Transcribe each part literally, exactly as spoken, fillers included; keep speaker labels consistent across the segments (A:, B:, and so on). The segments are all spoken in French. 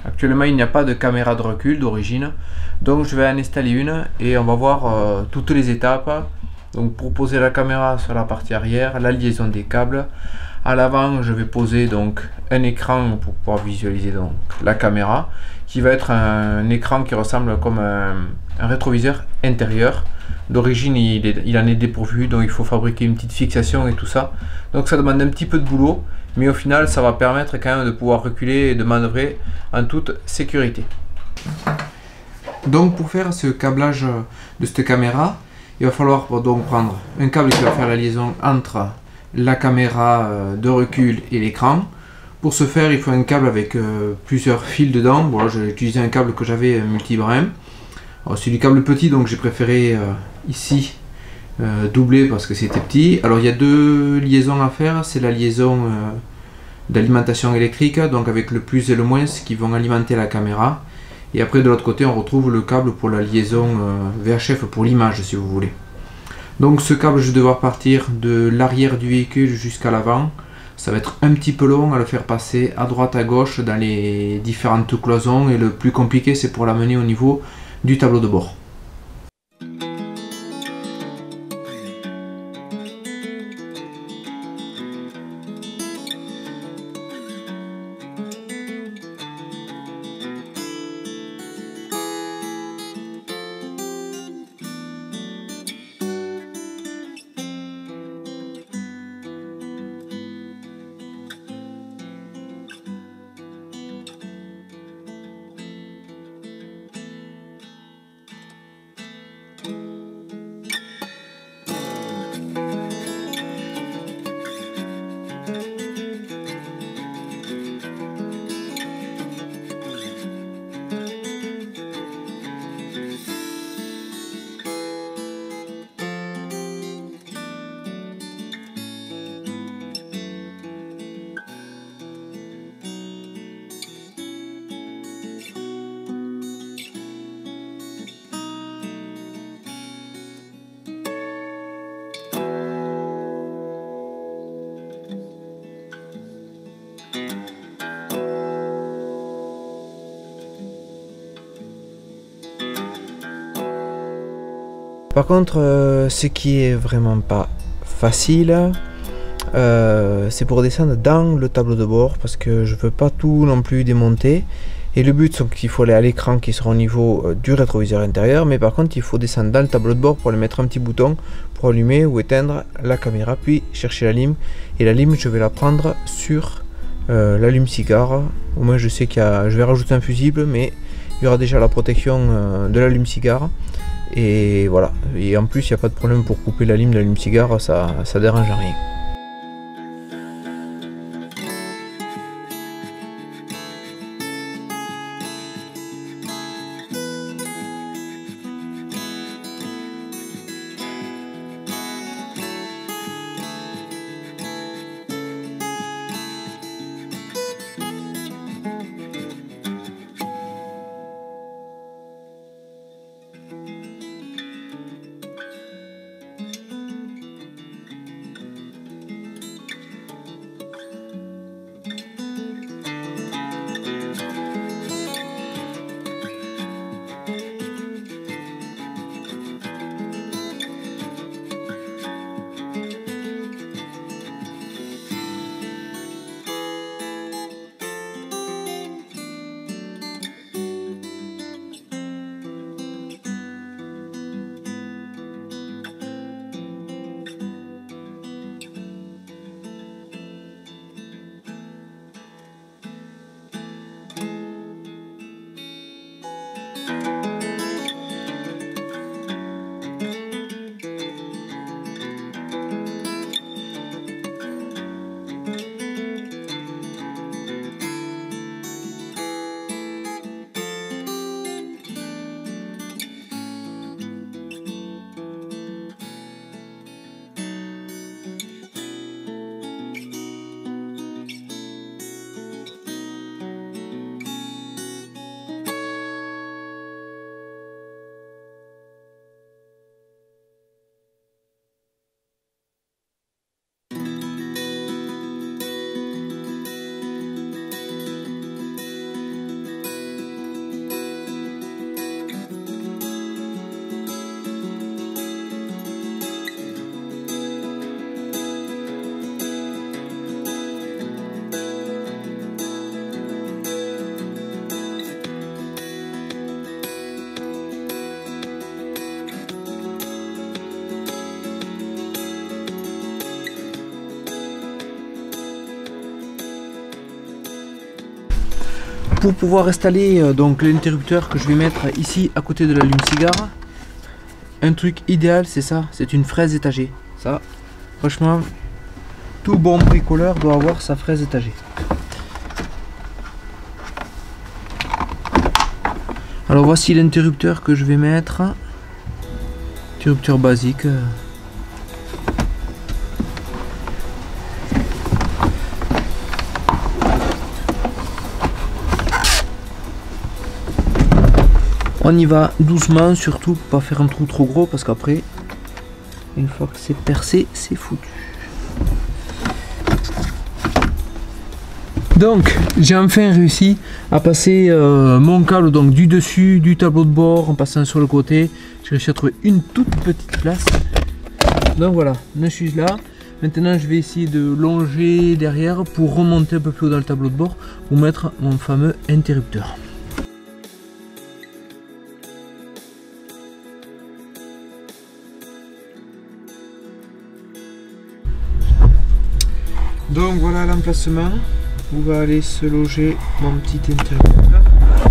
A: Actuellement il n'y a pas de caméra de recul d'origine, donc je vais en installer une et on va voir euh, toutes les étapes. Donc pour poser la caméra sur la partie arrière, la liaison des câbles. À l'avant je vais poser donc un écran pour pouvoir visualiser donc la caméra, qui va être un, un écran qui ressemble comme un, un rétroviseur intérieur. D'origine il, est, il en est dépourvu, donc il faut fabriquer une petite fixation et tout ça, donc ça demande un petit peu de boulot, mais au final ça va permettre quand même de pouvoir reculer et de manœuvrer en toute sécurité. Donc pour faire ce câblage de cette caméra, il va falloir donc prendre un câble qui va faire la liaison entre la caméra de recul et l'écran. Pour ce faire, il faut un câble avec euh, plusieurs fils dedans. Bon, j'ai utilisé un câble que j'avais multi-brin. C'est du câble petit, donc j'ai préféré euh, ici euh, doubler parce que c'était petit. Alors il y a deux liaisons à faire. C'est la liaison euh, d'alimentation électrique, donc avec le plus et le moins qui vont alimenter la caméra. Et après de l'autre côté, on retrouve le câble pour la liaison euh, V H F pour l'image, si vous voulez. Donc ce câble, je vais devoir partir de l'arrière du véhicule jusqu'à l'avant. Ça va être un petit peu long à le faire passer à droite à gauche dans les différentes cloisons, et le plus compliqué c'est pour l'amener au niveau du tableau de bord. Par contre, euh, ce qui est vraiment pas facile, euh, c'est pour descendre dans le tableau de bord, parce que je veux pas tout non plus démonter. Et le but, c'est qu'il faut aller à l'écran qui sera au niveau euh, du rétroviseur intérieur, mais par contre, il faut descendre dans le tableau de bord pour aller mettre un petit bouton pour allumer ou éteindre la caméra, puis chercher la lime. Et la lime, je vais la prendre sur euh, l'allume-cigare. Au moins, je sais qu'il y a, je vais rajouter un fusible, mais il y aura déjà la protection euh, de l'allume-cigare. Et voilà, et en plus il n'y a pas de problème pour couper la lime d'allume-cigare, ça, ça dérange rien. pour pouvoir installer euh, donc l'interrupteur que je vais mettre ici à côté de l'allume-cigare, un truc idéal c'est ça, c'est une fraise étagée. Ça, franchement, tout bon bricoleur doit avoir sa fraise étagée. Alors voici l'interrupteur que je vais mettre. Interrupteur basique. On y va doucement, surtout pour pas faire un trou trop gros parce qu'après, une fois que c'est percé, c'est foutu. Donc j'ai enfin réussi à passer euh, mon câble donc du dessus du tableau de bord en passant sur le côté. J'ai réussi à trouver une toute petite place. Donc voilà, je suis là. Maintenant je vais essayer de longer derrière pour remonter un peu plus haut dans le tableau de bord pour mettre mon fameux interrupteur. Donc voilà l'emplacement où va aller se loger mon petit interrupteur.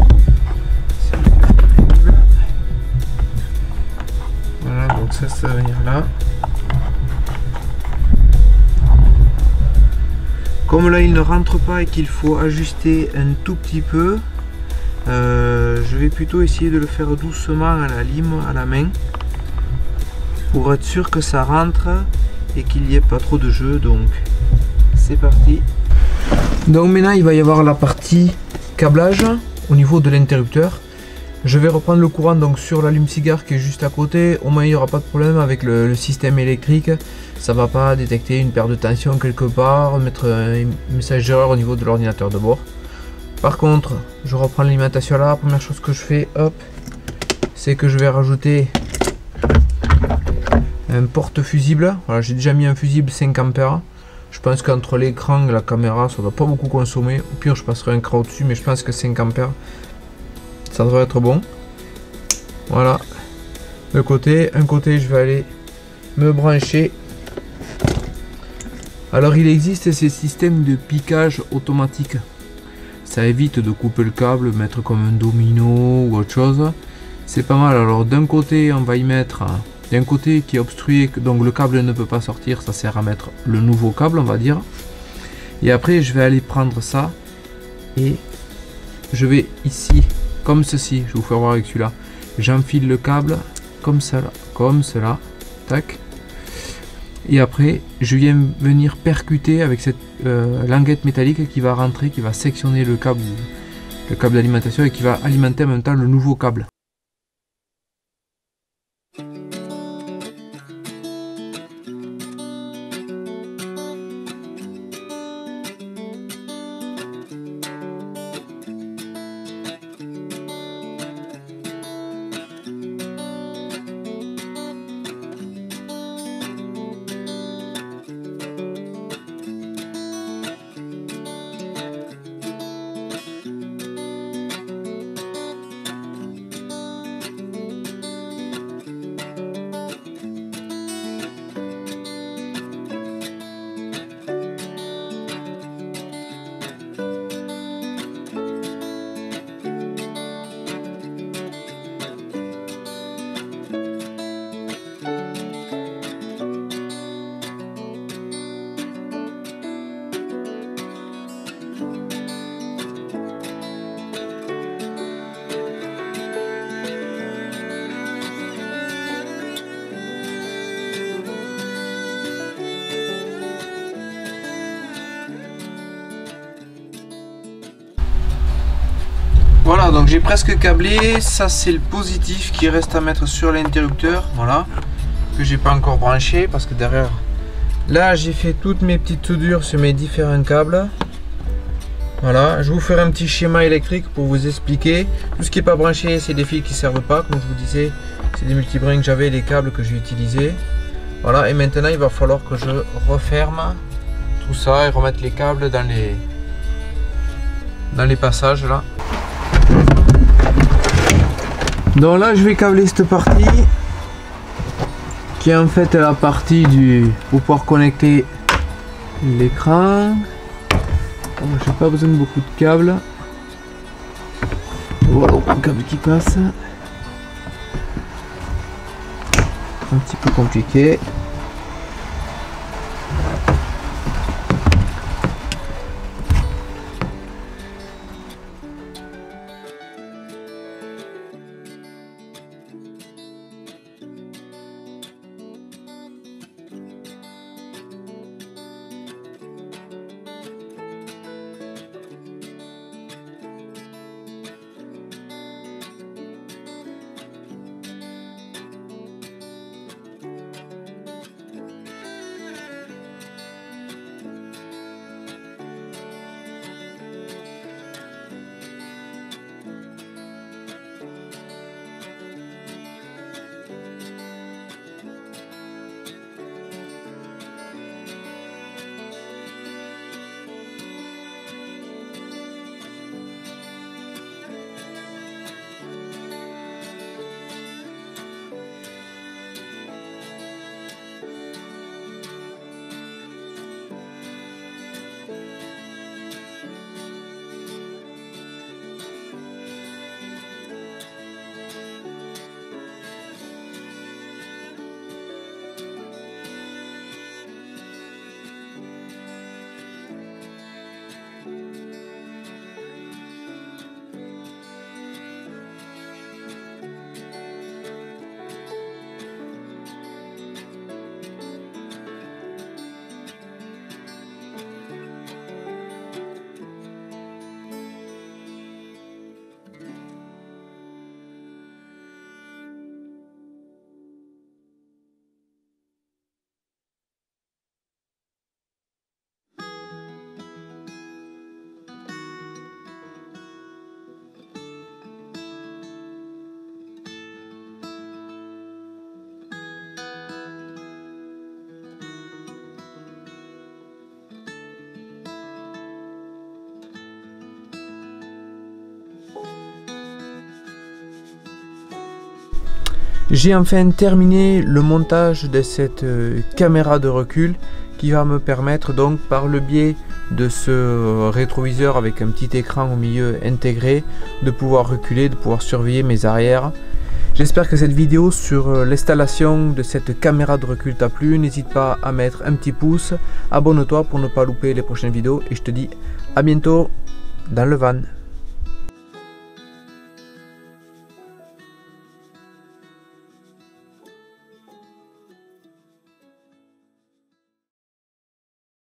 A: Voilà, donc ça, ça va venir là. Comme là il ne rentre pas et qu'il faut ajuster un tout petit peu, euh, je vais plutôt essayer de le faire doucement à la lime, à la main, pour être sûr que ça rentre et qu'il n'y ait pas trop de jeu. Donc c'est parti. Donc maintenant il va y avoir la partie câblage au niveau de l'interrupteur. Je vais reprendre le courant donc sur l'allume-cigare qui est juste à côté. Au moins il n'y aura pas de problème avec le, le système électrique. Ça va pas détecter une perte de tension quelque part, mettre un message d'erreur au niveau de l'ordinateur de bord. Par contre, je reprends l'alimentation là. La première chose que je fais, hop, c'est que je vais rajouter un porte-fusible. Voilà, j'ai déjà mis un fusible cinq ampères. Je pense qu'entre l'écran et la caméra, ça ne doit pas beaucoup consommer. Au pire, je passerai un cran au-dessus, mais je pense que cinq ampères, ça devrait être bon. Voilà. De côté, un côté, je vais aller me brancher. Alors, il existe ces systèmes de piquage automatique. Ça évite de couper le câble, mettre comme un domino ou autre chose. C'est pas mal. Alors, d'un côté, on va y mettre... d'un côté qui est obstrué, donc le câble ne peut pas sortir, ça sert à mettre le nouveau câble on va dire. Et après je vais aller prendre ça et je vais ici, comme ceci, je vais vous faire voir avec celui-là. J'enfile le câble comme ça, comme cela, tac. Et après je viens venir percuter avec cette euh, languette métallique qui va rentrer, qui va sectionner le câble, le câble d'alimentation et qui va alimenter en même temps le nouveau câble. Voilà, donc j'ai presque câblé. Ça c'est le positif qui reste à mettre sur l'interrupteur, voilà, que j'ai pas encore branché parce que derrière là j'ai fait toutes mes petites soudures sur mes différents câbles. Voilà, je vous ferai un petit schéma électrique pour vous expliquer. Tout ce qui n'est pas branché, c'est des fils qui servent pas, comme je vous disais, c'est des multibrins que j'avais, les câbles que j'ai utilisés. Voilà, et maintenant il va falloir que je referme tout ça et remettre les câbles dans les dans les passages là. Donc là je vais câbler cette partie qui est en fait la partie du pour pouvoir connecter l'écran. J'ai pas besoin de beaucoup de câbles. Voilà, un câble qui passe. Un petit peu compliqué. J'ai enfin terminé le montage de cette euh, caméra de recul qui va me permettre donc par le biais de ce rétroviseur avec un petit écran au milieu intégré de pouvoir reculer, de pouvoir surveiller mes arrières. J'espère que cette vidéo sur euh, l'installation de cette caméra de recul t'a plu. N'hésite pas à mettre un petit pouce, abonne-toi pour ne pas louper les prochaines vidéos et je te dis à bientôt dans le van.